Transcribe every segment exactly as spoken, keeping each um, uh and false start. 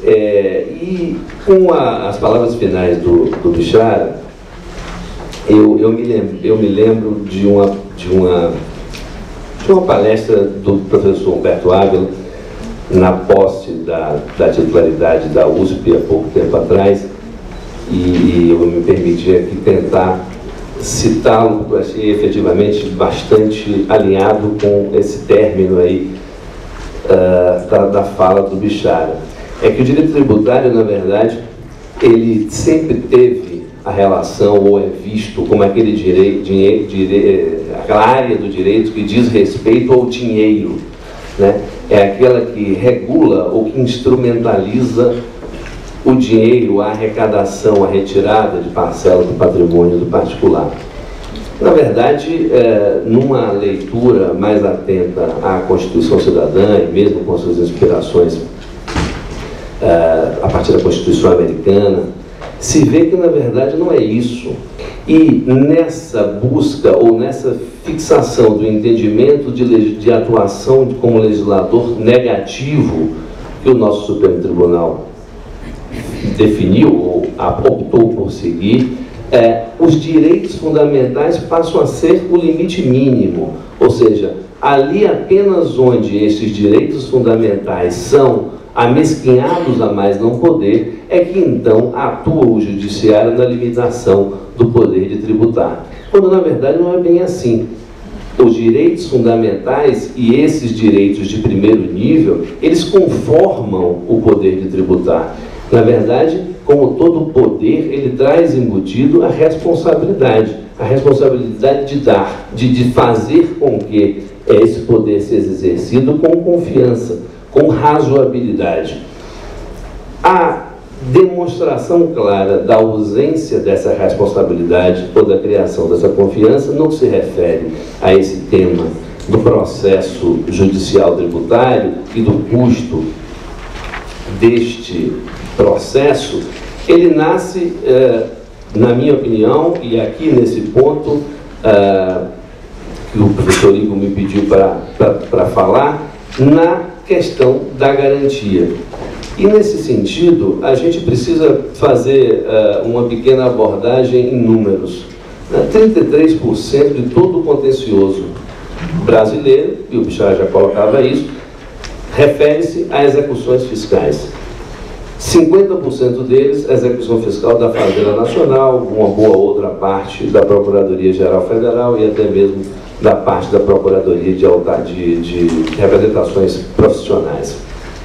É, e com a, as palavras finais do, do Bixara, eu, eu, me lembro, eu me lembro de uma, de, uma, de uma palestra do professor Humberto Ávila, na posse da, da titularidade da U S P há pouco tempo atrás, e eu me permiti aqui tentar citá-lo, porque eu achei efetivamente bastante alinhado com esse término aí uh, da, da fala do Bixara. É que o direito tributário, na verdade, ele sempre teve a relação, ou é visto como aquele direito, dinheiro, dire, aquela área do direito que diz respeito ao dinheiro, né? É aquela que regula ou que instrumentaliza o dinheiro, a arrecadação, a retirada de parcela do patrimônio do particular. Na verdade, é, numa leitura mais atenta à Constituição Cidadã, e mesmo com suas inspirações é, a partir da Constituição Americana, se vê que, na verdade, não é isso. E nessa busca, ou nessa fixação do entendimento de, de atuação como legislador negativo que o nosso Supremo Tribunal definiu, ou optou por seguir, é, os direitos fundamentais passam a ser o limite mínimo. Ou seja, ali apenas onde esses direitos fundamentais são amesquinhados a mais não poder, é que então atua o judiciário na limitação do poder de tributar. Quando na verdade não é bem assim. Os direitos fundamentais e esses direitos de primeiro nível, eles conformam o poder de tributar. Na verdade, como todo poder, ele traz embutido a responsabilidade. A responsabilidade de dar, de, de fazer com que esse poder seja exercido com confiança, com razoabilidade. A demonstração clara da ausência dessa responsabilidade ou da criação dessa confiança não se refere a esse tema do processo judicial tributário e do custo deste processo. Ele nasce, eh, na minha opinião, e aqui nesse ponto eh, que o professor Igor me pediu para falar, na questão da garantia. E nesse sentido, a gente precisa fazer uh, uma pequena abordagem em números. Uh, trinta e três por cento de todo o contencioso brasileiro, e o Bixara já colocava isso, refere-se a execuções fiscais. cinquenta por cento deles, a execução fiscal da Fazenda Nacional, uma boa outra parte da Procuradoria-Geral Federal e até mesmo da parte da Procuradoria de, de, de Representações Profissionais.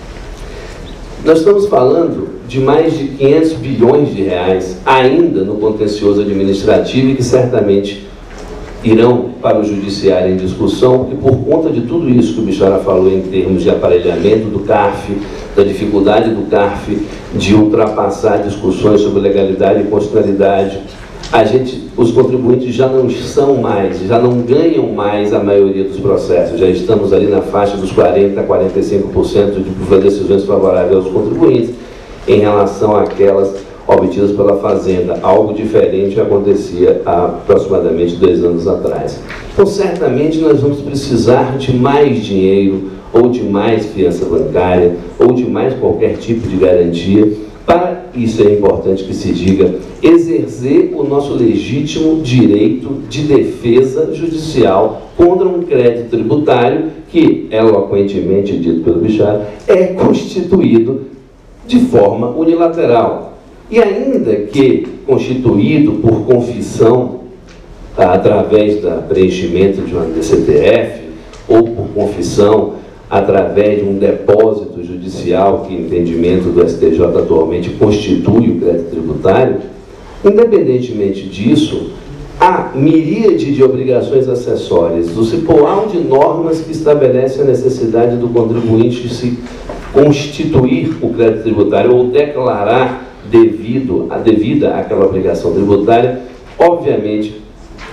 Nós estamos falando de mais de quinhentos bilhões de reais ainda no contencioso administrativo e que certamente irão para o judiciário em discussão, porque por conta de tudo isso que o Bixara falou em termos de aparelhamento do CARF, da dificuldade do CARF de ultrapassar discussões sobre legalidade e constitucionalidade, a gente, os contribuintes já não são mais, já não ganham mais a maioria dos processos, já estamos ali na faixa dos quarenta a quarenta e cinco por cento de decisões favoráveis aos contribuintes em relação àquelas obtidas pela Fazenda. Algo diferente acontecia há aproximadamente dois anos atrás. Então, certamente, nós vamos precisar de mais dinheiro, ou de mais fiança bancária, ou de mais qualquer tipo de garantia, para, isso é importante que se diga, exercer o nosso legítimo direito de defesa judicial contra um crédito tributário que, eloquentemente dito pelo Bixara, é constituído de forma unilateral. E ainda que constituído por confissão, tá, através do preenchimento de uma D C T F, ou por confissão através de um depósito judicial, que, entendimento do S T J atualmente, constitui o crédito tributário, independentemente disso, há miríade de obrigações acessórias, o cipoal de normas que estabelece a necessidade do contribuinte se constituir o crédito tributário ou declarar devido a devida àquela obrigação tributária, obviamente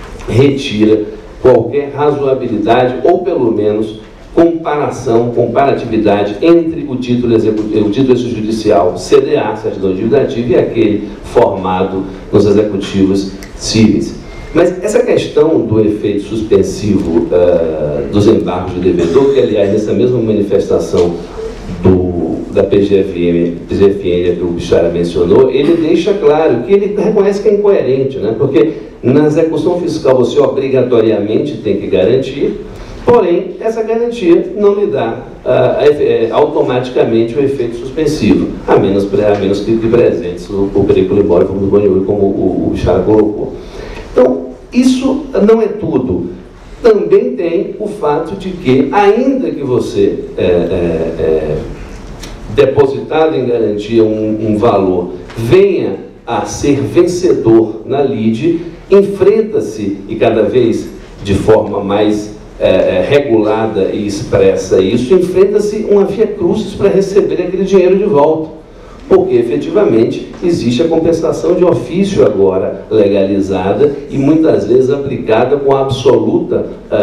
retira qualquer razoabilidade ou pelo menos comparação, comparatividade entre o título executivo, o título extrajudicial C D A, certidão dívida-ativa, e aquele formado nos executivos cíveis. Mas essa questão do efeito suspensivo uh, dos embargos de devedor, que aliás nessa mesma manifestação do da P G F N, P G F N que o Bixara mencionou, ele deixa claro que ele reconhece que é incoerente, né? Porque na execução fiscal você obrigatoriamente tem que garantir, porém essa garantia não lhe dá uh, é, automaticamente o efeito suspensivo, a menos, a menos que, que presente o, o perigo imóvel, como o, o Bixara colocou. Então, isso não é tudo. Também tem o fato de que, ainda que você é, é, é, depositado em garantia um, um valor venha a ser vencedor na lide, enfrenta-se, e cada vez de forma mais é, é, regulada e expressa isso, enfrenta-se uma via crucis para receber aquele dinheiro de volta. Porque, efetivamente, existe a compensação de ofício agora legalizada e muitas vezes aplicada com absoluta,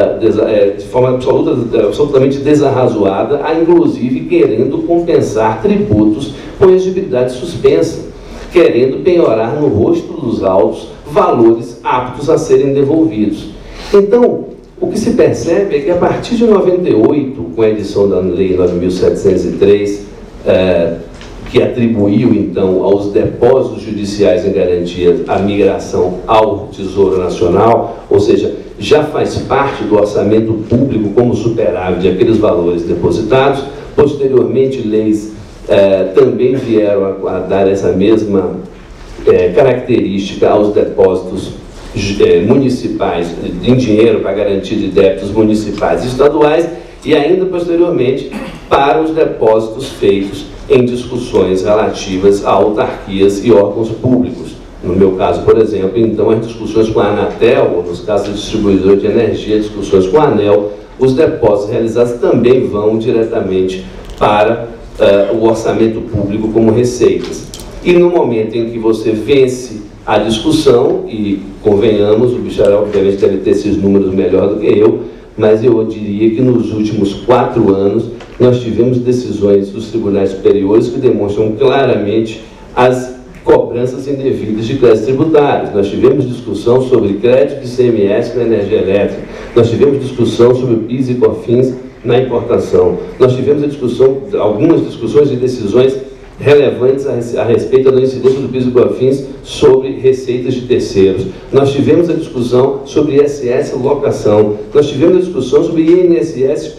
uh, de forma absoluta, absolutamente desarrazoada, a, inclusive querendo compensar tributos com exigibilidade suspensa, querendo penhorar no rosto dos autos valores aptos a serem devolvidos. Então, o que se percebe é que a partir de noventa e oito, com a edição da Lei nove mil setecentos e três, uh, que atribuiu, então, aos depósitos judiciais em garantia a migração ao Tesouro Nacional, ou seja, já faz parte do orçamento público como superávit aqueles valores depositados. Posteriormente, leis eh, também vieram a, a dar essa mesma eh, característica aos depósitos eh, municipais, em dinheiro para garantia de débitos municipais e estaduais, e ainda posteriormente para os depósitos feitos em discussões relativas a autarquias e órgãos públicos. No meu caso, por exemplo, então, as discussões com a Anatel, ou nos casos de distribuidor de energia, discussões com a ANEEL, os depósitos realizados também vão diretamente para uh, o orçamento público como receitas. E no momento em que você vence a discussão, e convenhamos, o Bixara obviamente deve ter esses números melhor do que eu, mas eu diria que nos últimos quatro anos nós tivemos decisões dos tribunais superiores que demonstram claramente as cobranças indevidas de créditos tributários. Nós tivemos discussão sobre crédito de I C M S na energia elétrica, nós tivemos discussão sobre P I S e COFINS na importação, nós tivemos a discussão, algumas discussões e decisões relevantes a, a respeito da incidência do P I S e COFINS sobre receitas de terceiros. Nós tivemos a discussão sobre I S S locação, nós tivemos a discussão sobre I N S S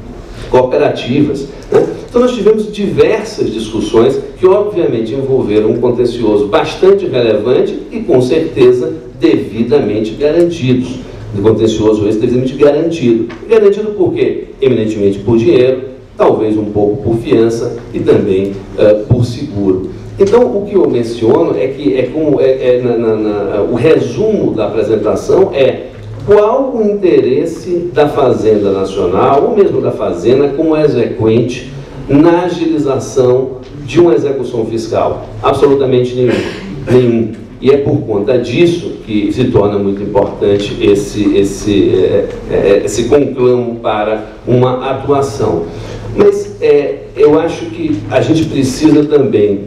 cooperativas, né? Então nós tivemos diversas discussões que obviamente envolveram um contencioso bastante relevante e com certeza devidamente garantidos. O contencioso esse devidamente garantido. Garantido por quê? Eminentemente por dinheiro, talvez um pouco por fiança e também uh, por seguro. Então, o que eu menciono é que é como é, é na, na, na, o resumo da apresentação é qual o interesse da Fazenda Nacional, ou mesmo da Fazenda, como exequente, na agilização de uma execução fiscal? Absolutamente nenhum. nenhum. E é por conta disso que se torna muito importante esse, esse, é, é, esse conclamo para uma atuação. Mas é, eu acho que a gente precisa também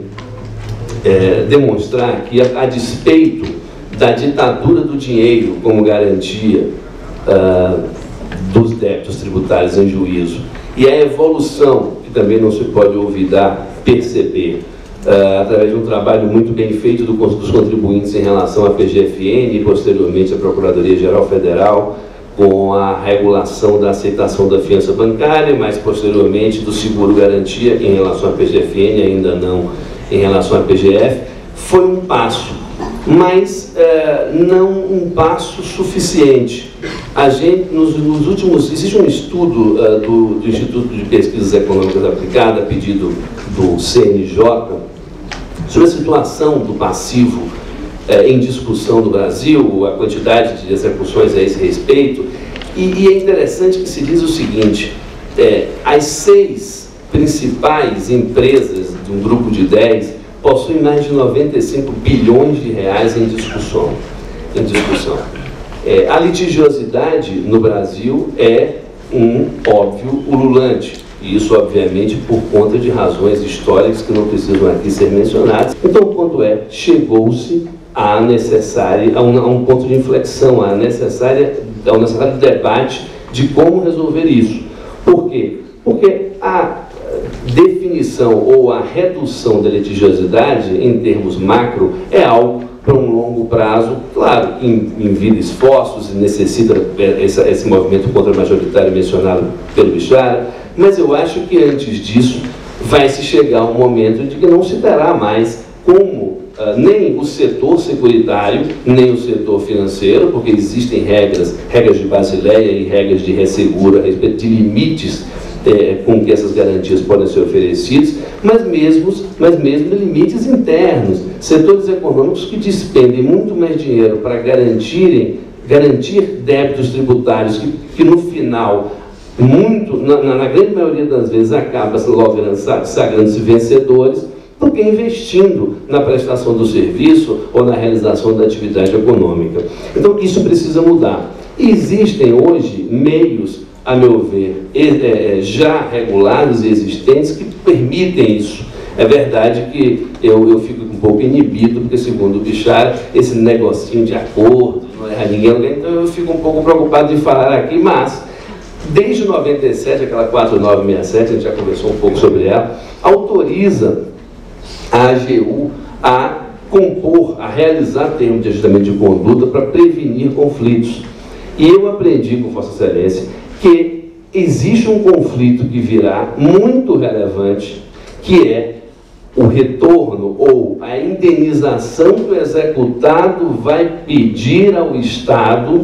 é, demonstrar que, a, a despeito da ditadura do dinheiro como garantia uh, dos débitos tributários em juízo, e a evolução, que também não se pode olvidar, perceber, uh, através de um trabalho muito bem feito do, dos contribuintes em relação à P G F N e posteriormente à Procuradoria-Geral Federal, com a regulação da aceitação da fiança bancária, mas posteriormente do seguro-garantia em relação à P G F N, ainda não em relação à P G F, foi um passo, mas é, não um passo suficiente. A gente, nos, nos últimos, existe um estudo uh, do, do Instituto de Pesquisas Econômicas Aplicadas, a pedido do C N J, sobre a situação do passivo uh, em discussão do Brasil, a quantidade de execuções a esse respeito, e, e é interessante que se diz o seguinte, é, as seis principais empresas de um grupo de dez possuem mais de noventa e cinco bilhões de reais em discussão. Em discussão. É, a litigiosidade no Brasil é um óbvio ululante, e isso obviamente por conta de razões históricas que não precisam aqui ser mencionadas. Então o ponto é, chegou-se a necessária, a um, a um ponto de inflexão, a necessária, ao necessário debate de como resolver isso. Por quê? Porque a definição ou a redução da litigiosidade, em termos macro, é algo para um longo prazo, claro, envia esforços e necessita esse, esse movimento contra-majoritário mencionado pelo Bichara, mas eu acho que antes disso vai se chegar um momento de que não se terá mais como uh, nem o setor securitário, nem o setor financeiro, porque existem regras, regras de Basileia e regras de resseguro a respeito de limites É, com que essas garantias podem ser oferecidas, mas mesmo, mas mesmo limites internos, setores econômicos que despendem muito mais dinheiro para garantirem, garantir débitos tributários que, que no final, muito, na, na grande maioria das vezes, acaba sagrando-se vencedores, do que investindo na prestação do serviço ou na realização da atividade econômica. Então, isso precisa mudar. E existem hoje meios, a meu ver, já regulados e existentes que permitem isso. É verdade que eu, eu fico um pouco inibido, porque, segundo o Bichara, esse negocinho de acordo, não erra ninguém, então eu fico um pouco preocupado de falar aqui, mas, desde noventa e sete, aquela quatro nove seis sete, a gente já conversou um pouco sobre ela, autoriza a A G U a compor, a realizar termos de ajustamento de conduta para prevenir conflitos. E eu aprendi com Vossa Excelência que existe um conflito que virá muito relevante, que é o retorno ou a indenização que o executado vai pedir ao Estado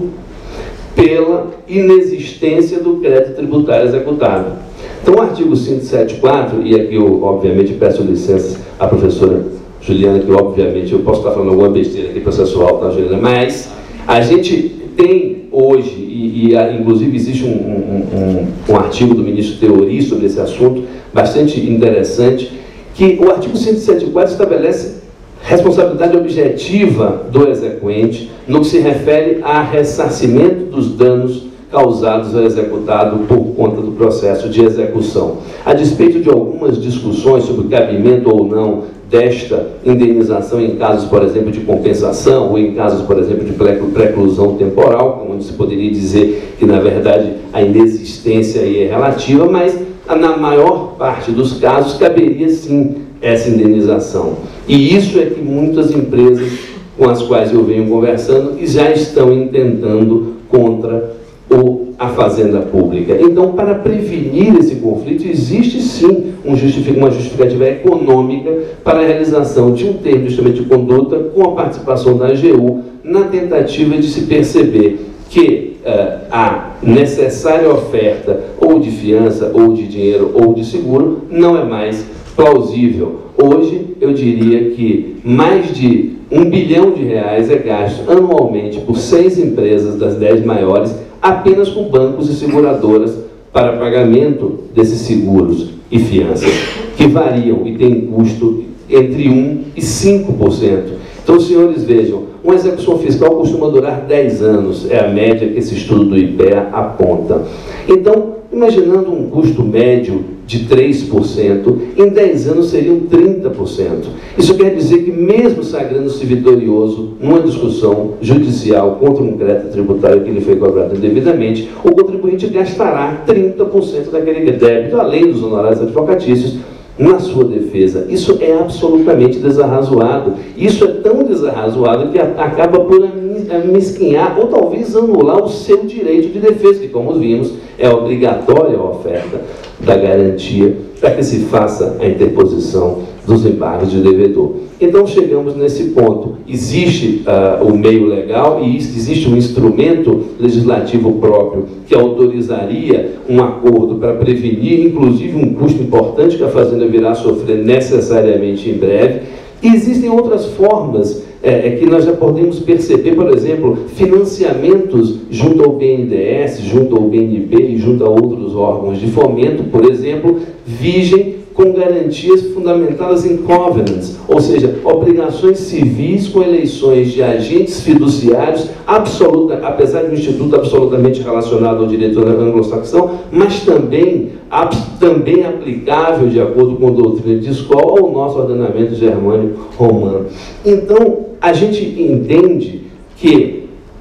pela inexistência do crédito tributário executado. Então, o artigo quinhentos e setenta e quatro, e aqui eu, obviamente, peço licença à professora Juliana, que, obviamente, eu posso estar falando alguma besteira aqui processual, tá, Juliana? Mas a gente tem hoje, e, e inclusive existe um, um, um, um artigo do ministro Teori sobre esse assunto, bastante interessante, que o artigo cento e setenta e quatro estabelece responsabilidade objetiva do exequente no que se refere a ressarcimento dos danos causados ao executado por conta do processo de execução. A despeito de algumas discussões sobre o cabimento ou não desta indenização em casos, por exemplo, de compensação ou em casos, por exemplo, de preclusão temporal, onde se poderia dizer que, na verdade, a inexistência aí é relativa, mas na maior parte dos casos caberia sim essa indenização. E isso é que muitas empresas com as quais eu venho conversando já estão intentando contra ou a fazenda pública. Então, para prevenir esse conflito, existe sim um justific... uma justificativa econômica para a realização de um termo de ajustamento de conduta com a participação da A G U na tentativa de se perceber que uh, a necessária oferta ou de fiança, ou de dinheiro, ou de seguro não é mais plausível. Hoje, eu diria que mais de um bilhão de reais é gasto anualmente por seis empresas das dez maiores apenas com bancos e seguradoras para pagamento desses seguros e fianças, que variam e têm custo entre um e cinco por cento. Então, senhores, vejam, uma execução fiscal costuma durar dez anos, é a média que esse estudo do I P E A aponta. Então, imaginando um custo médio de três por cento, em dez anos seriam trinta por cento. Isso quer dizer que, mesmo sagrando-se vitorioso numa discussão judicial contra um crédito tributário que lhe foi cobrado indevidamente, o contribuinte gastará trinta por cento daquele débito, além dos honorários advocatícios, na sua defesa. Isso é absolutamente desarrazoado. Isso é tão desarrazoado que acaba por mesquinhar ou talvez anular o seu direito de defesa, que, como vimos, é obrigatória a oferta da garantia para que se faça a interposição dos embargos de devedor. Então, chegamos nesse ponto. Existe uh, o meio legal e existe um instrumento legislativo próprio que autorizaria um acordo para prevenir, inclusive, um custo importante que a Fazenda virá a sofrer necessariamente em breve. E existem outras formas é, é, que nós já podemos perceber, por exemplo, financiamentos junto ao B N D E S, junto ao B N B e junto a outros órgãos de fomento, por exemplo, vigem com garantias fundamentadas em covenants, ou seja, obrigações civis com eleições de agentes fiduciários, absoluta, apesar de um instituto absolutamente relacionado ao direito anglo-saxão, mas também, ab, também aplicável, de acordo com a doutrina de escola, ao nosso ordenamento germânico romano. Então, a gente entende que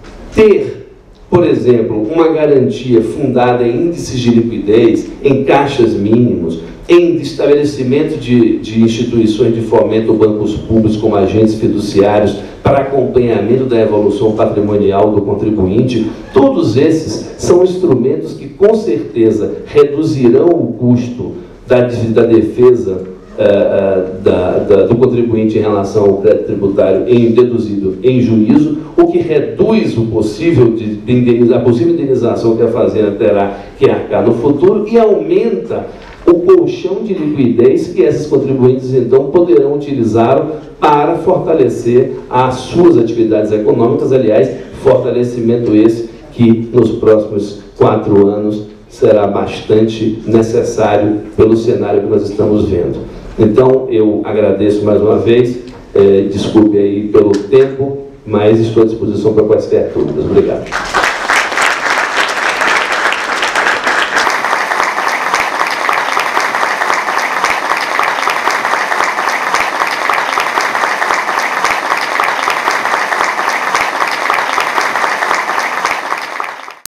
ter, por exemplo, uma garantia fundada em índices de liquidez, em caixas mínimos, em estabelecimento de, de instituições de fomento, bancos públicos como agentes fiduciários para acompanhamento da evolução patrimonial do contribuinte. Todos esses são instrumentos que com certeza reduzirão o custo da, da defesa uh, uh, da, da, do contribuinte em relação ao crédito tributário em, deduzido em juízo, o que reduz o possível de, a possível indenização que a Fazenda terá que arcar no futuro e aumenta o colchão de liquidez que esses contribuintes, então, poderão utilizar para fortalecer as suas atividades econômicas. Aliás, fortalecimento esse que, nos próximos quatro anos, será bastante necessário pelo cenário que nós estamos vendo. Então, eu agradeço mais uma vez, eh, desculpe aí pelo tempo, mas estou à disposição para quaisquer dúvidas. Obrigado.